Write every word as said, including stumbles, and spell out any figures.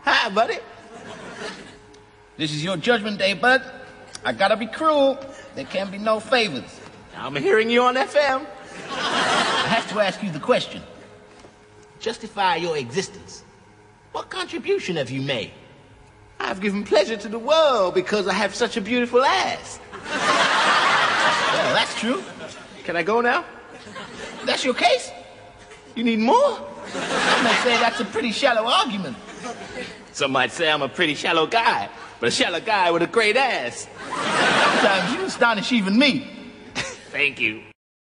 Hi, buddy. This is your judgment day, bud. I gotta be cruel. There can be no favors. I'm hearing you on F M. I have to ask you the question. Justify your existence. What contribution have you made? I've given pleasure to the world because I have such a beautiful ass. Well, that's true. Can I go now? That's your case? You need more? I may say that's a pretty shallow argument. Some might say I'm a pretty shallow guy, but a shallow guy with a great ass. Sometimes you astonish even me. Thank you.